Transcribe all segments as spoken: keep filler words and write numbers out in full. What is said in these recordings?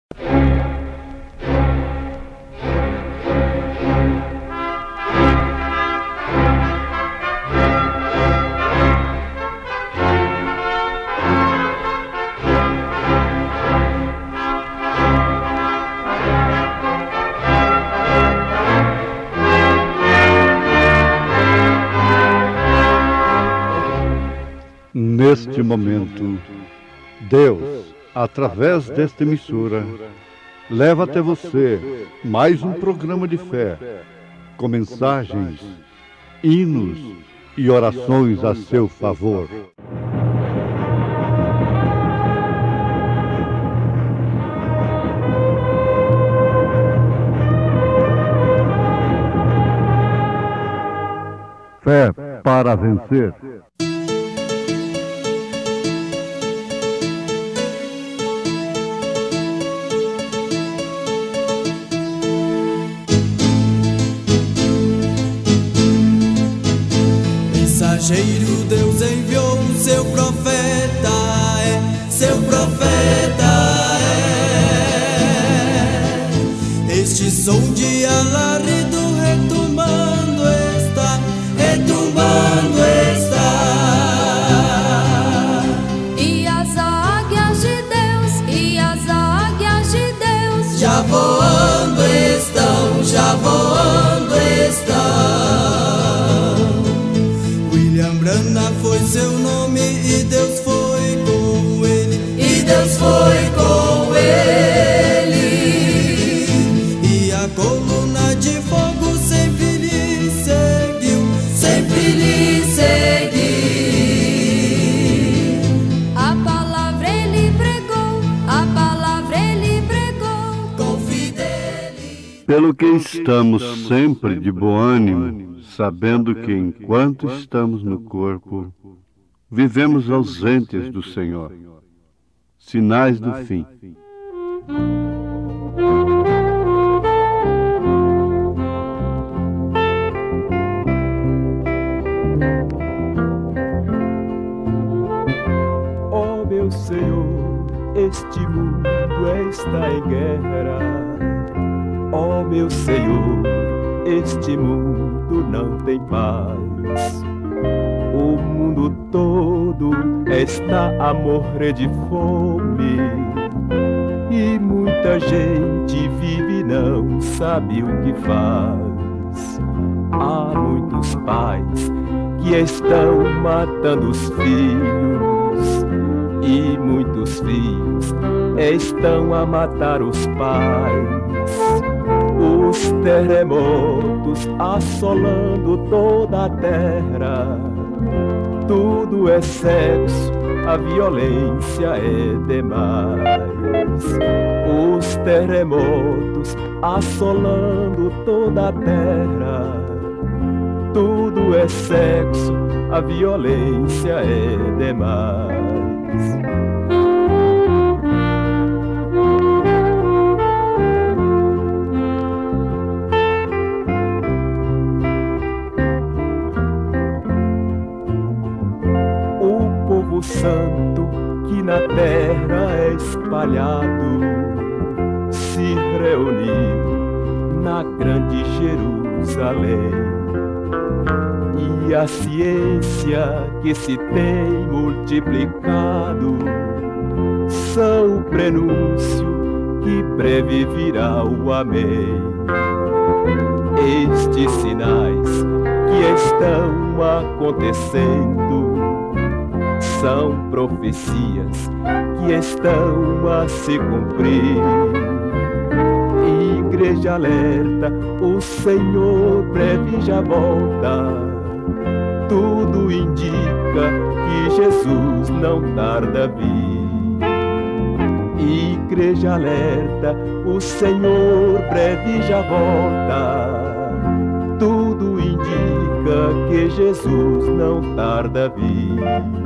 Neste momento, Deus, através desta emissora, leva até você mais um programa de fé, com mensagens, hinos e orações a seu favor. Fé para vencer. Mensageiro, Deus enviou o seu profeta, é, seu profeta é. Este som de alarido retumbando está, retumbando está. E as águias de Deus, e as águias de Deus já voando estão, já voando estão. Brana foi seu nome e Deus foi com ele, e Deus foi com ele. E a coluna de fogo sempre lhe seguiu, sempre lhe seguiu. A palavra ele pregou, a palavra ele pregou com fidelidade. Pelo que estamos sempre de bom ânimo, sabendo que enquanto estamos no corpo, vivemos ausentes do Senhor. Sinais do fim. Ó meu Senhor, este mundo está em guerra. Ó meu Senhor, este mundo não tem paz. O mundo todo está a morrer de fome e muita gente vive e não sabe o que faz. Há muitos pais que estão matando os filhos e muitos filhos estão a matar os pais. Os terremotos assolando toda a terra. Tudo é sexo, a violência é demais. Os terremotos assolando toda a terra. Tudo é sexo, a violência é demais. O santo que na terra é espalhado se reuniu na grande Jerusalém. E a ciência que se tem multiplicado são o prenúncio que breve virá o amém. Estes sinais que estão acontecendo são profecias que estão a se cumprir. Igreja alerta, o Senhor breve já volta. Tudo indica que Jesus não tarda a vir. Igreja alerta, o Senhor breve já volta. Tudo indica que Jesus não tarda a vir.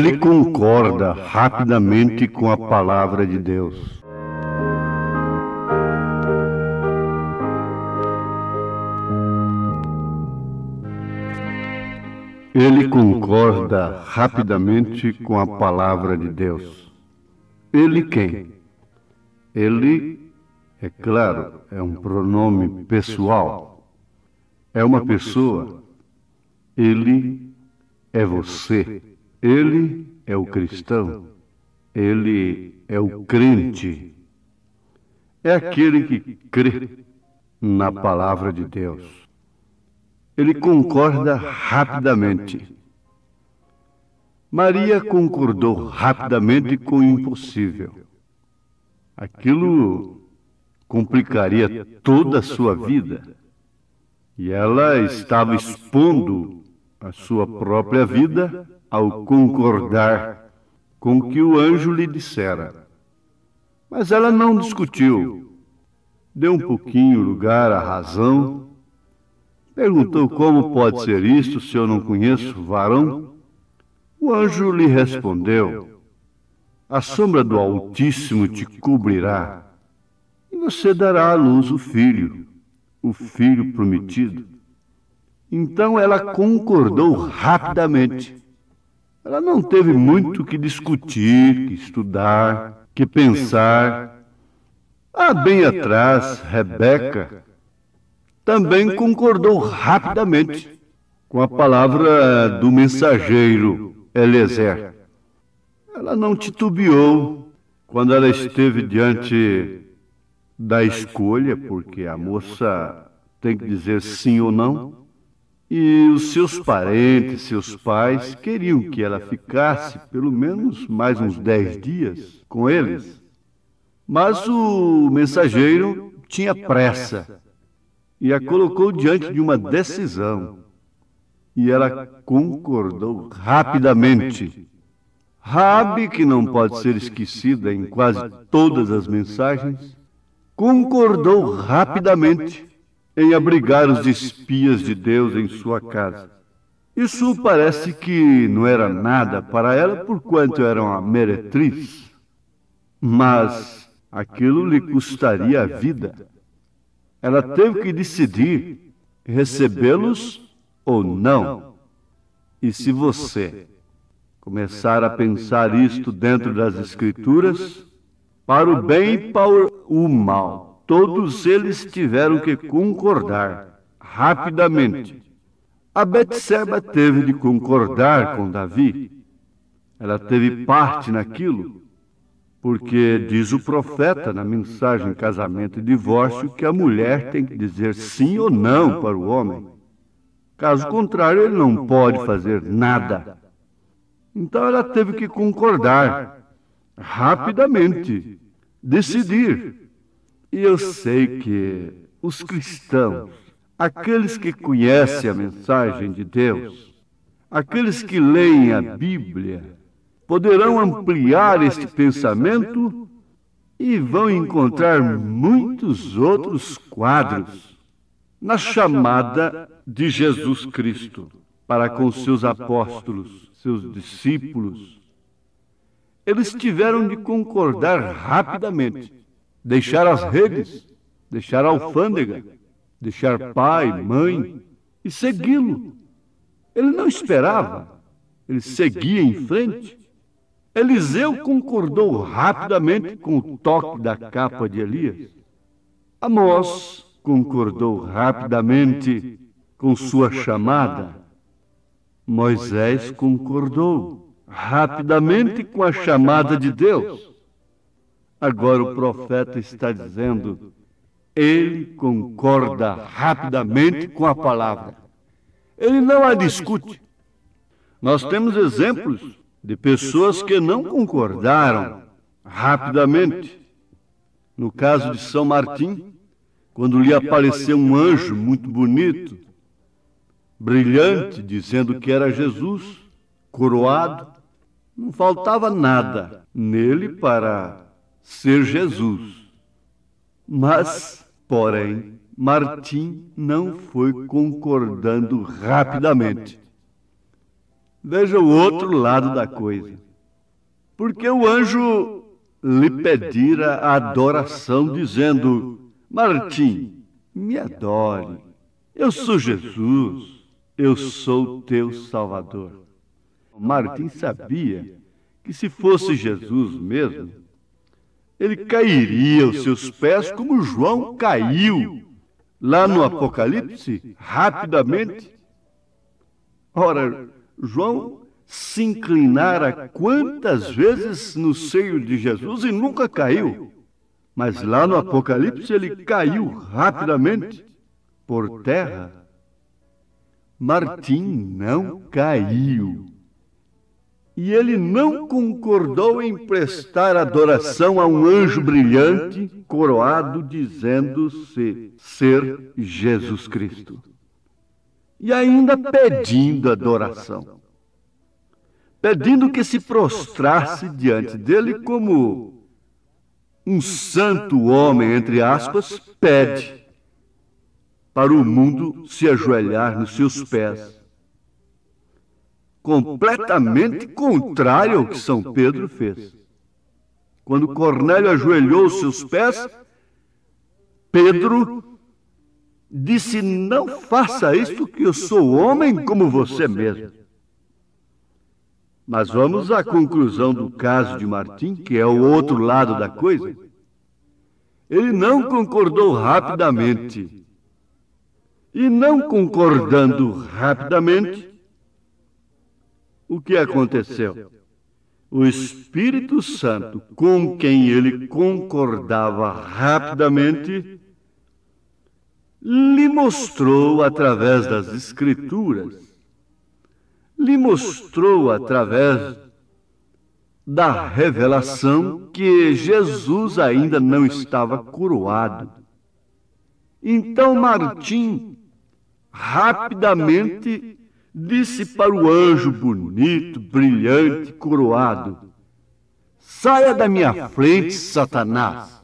Ele concorda rapidamente com a palavra de Deus. Ele concorda rapidamente com a palavra de Deus. Ele quem? Ele, é claro, é um pronome pessoal. É uma pessoa. Ele é você. Ele é o cristão. Ele é o crente. É aquele que crê na palavra de Deus. Ele concorda rapidamente. Maria concordou rapidamente com o impossível. Aquilo complicaria toda a sua vida. E ela estava expondo a sua própria vida ao concordar com o que o anjo lhe dissera. Mas ela não discutiu. Deu um pouquinho lugar à razão. Perguntou como pode ser isto se eu não conheço varão. O anjo lhe respondeu: a sombra do Altíssimo te cobrirá, e você dará à luz o filho, o filho prometido. Então ela concordou rapidamente. Ela não teve muito que discutir, que estudar, que pensar. Ah, bem atrás, Rebeca também concordou rapidamente com a palavra do mensageiro Eliezer. Ela não titubeou quando ela esteve diante da escolha, porque a moça tem que dizer sim ou não, e os seus parentes, seus pais, queriam que ela ficasse pelo menos mais uns dez dias com eles. Mas o mensageiro tinha pressa e a colocou diante de uma decisão. E ela concordou rapidamente. Raabe, que não pode ser esquecida em quase todas as mensagens, concordou rapidamente em abrigar os espias de Deus em sua casa. Isso parece que não era nada para ela, porquanto era uma meretriz, mas aquilo lhe custaria a vida. Ela teve que decidir recebê-los ou não. E se você começar a pensar isto dentro das Escrituras, para o bem e para o mal, todos eles tiveram que concordar rapidamente. A Betseba teve de concordar com Davi. Ela teve parte naquilo, porque diz o profeta na mensagem Casamento e Divórcio que a mulher tem que dizer sim ou não para o homem. Caso contrário, ele não pode fazer nada. Então ela teve que concordar rapidamente, decidir. E eu sei que os cristãos, aqueles que conhecem a mensagem de Deus, aqueles que leem a Bíblia, poderão ampliar este pensamento e vão encontrar muitos outros quadros na chamada de Jesus Cristo para com seus apóstolos, seus discípulos. Eles tiveram de concordar rapidamente, deixar as redes, deixar a alfândega, deixar pai, mãe e segui-lo. Ele não esperava, ele seguia em frente. Eliseu concordou rapidamente com o toque da capa de Elias. Amós concordou rapidamente com sua chamada. Moisés concordou rapidamente com a chamada de Deus. Agora o profeta está dizendo, ele concorda rapidamente com a palavra. Ele não a discute. Nós temos exemplos de pessoas que não concordaram rapidamente. No caso de São Martim, quando lhe apareceu um anjo muito bonito, brilhante, dizendo que era Jesus, coroado, não faltava nada nele para ser Jesus. Mas, porém, Martim não foi concordando rapidamente. Veja o outro lado da coisa. Porque o anjo lhe pedira a adoração, dizendo: Martim, me adore. Eu sou Jesus, eu sou teu Salvador. Martim sabia que se fosse Jesus mesmo, ele cairia aos seus pés como João caiu lá no Apocalipse, rapidamente. Ora, João se inclinara quantas vezes no seio de Jesus e nunca caiu. Mas lá no Apocalipse ele caiu rapidamente por terra. Martim não caiu. E ele não concordou em prestar adoração a um anjo brilhante, coroado, dizendo-se ser Jesus Cristo. E ainda pedindo adoração. Pedindo que se prostrasse diante dele como um santo homem, entre aspas, pede para o mundo se ajoelhar nos seus pés. Completamente contrário ao que São Pedro fez. Quando Cornélio ajoelhou os seus pés, Pedro disse: não faça isto, que eu sou homem como você mesmo. Mas vamos à conclusão do caso de Martim, que é o outro lado da coisa. Ele não concordou rapidamente. E não concordando rapidamente, o que aconteceu? O Espírito Santo, com quem ele concordava rapidamente, lhe mostrou através das Escrituras, lhe mostrou através da revelação que Jesus ainda não estava coroado. Então Martim rapidamente disse para o anjo bonito, brilhante, coroado: saia da minha frente, Satanás.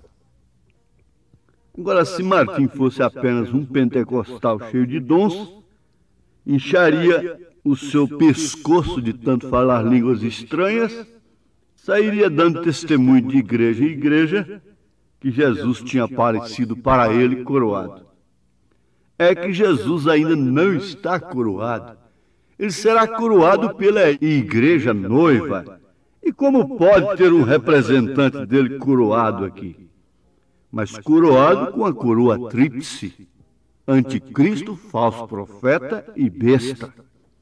Agora, se Martim fosse apenas um pentecostal cheio de dons, incharia o seu pescoço de tanto falar línguas estranhas, sairia dando testemunho de igreja em igreja que Jesus tinha aparecido para ele coroado. É que Jesus ainda não está coroado. Ele será coroado pela igreja noiva. E como pode ter um representante dele coroado aqui? Mas coroado com a coroa tríplice: anticristo, falso profeta e besta.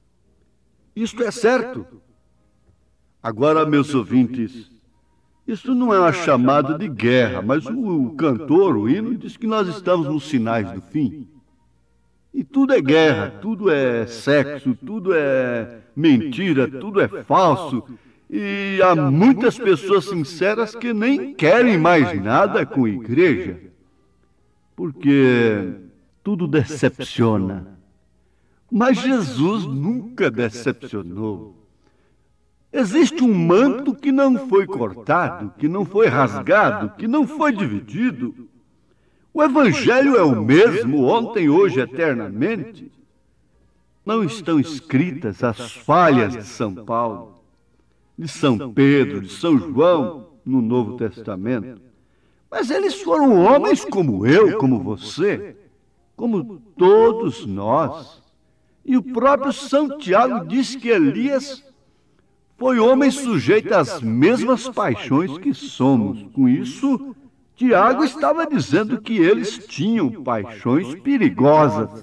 Isto é certo. Agora, meus ouvintes, isso não é uma chamada de guerra, mas o cantor, o hino, diz que nós estamos nos sinais do fim. E tudo é guerra, tudo é sexo, tudo é mentira, tudo é falso. E há muitas pessoas sinceras que nem querem mais nada com a igreja, porque tudo decepciona. Mas Jesus nunca decepcionou. Existe um manto que não foi cortado, que não foi rasgado, que não foi dividido. O Evangelho é o mesmo, ontem, hoje, eternamente. Não estão escritas as falhas de São Paulo, de São Pedro, de São João, no Novo Testamento. Mas eles foram homens como eu, como você, como todos nós. E o próprio São Tiago diz que Elias foi homem sujeito às mesmas paixões que somos. Com isso, Tiago estava dizendo que eles tinham paixões perigosas,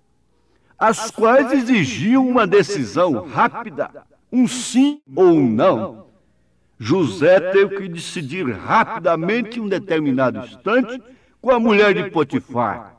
as quais exigiam uma decisão rápida, um sim ou um não. José teve que decidir rapidamente em um determinado instante com a mulher de Potifar: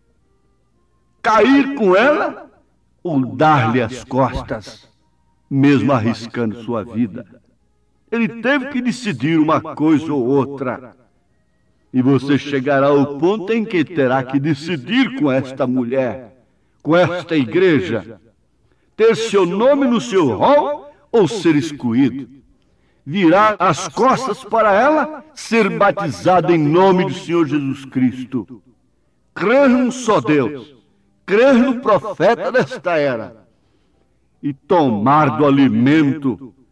cair com ela ou dar-lhe as costas, mesmo arriscando sua vida. Ele teve que decidir uma coisa ou outra. E você chegará ao ponto em que terá que decidir com esta mulher, com esta igreja, ter seu nome no seu rol ou ser excluído. Virar as costas para ela, ser batizado em nome do Senhor Jesus Cristo. Crer num só Deus, crer no profeta desta era e tomar do alimento.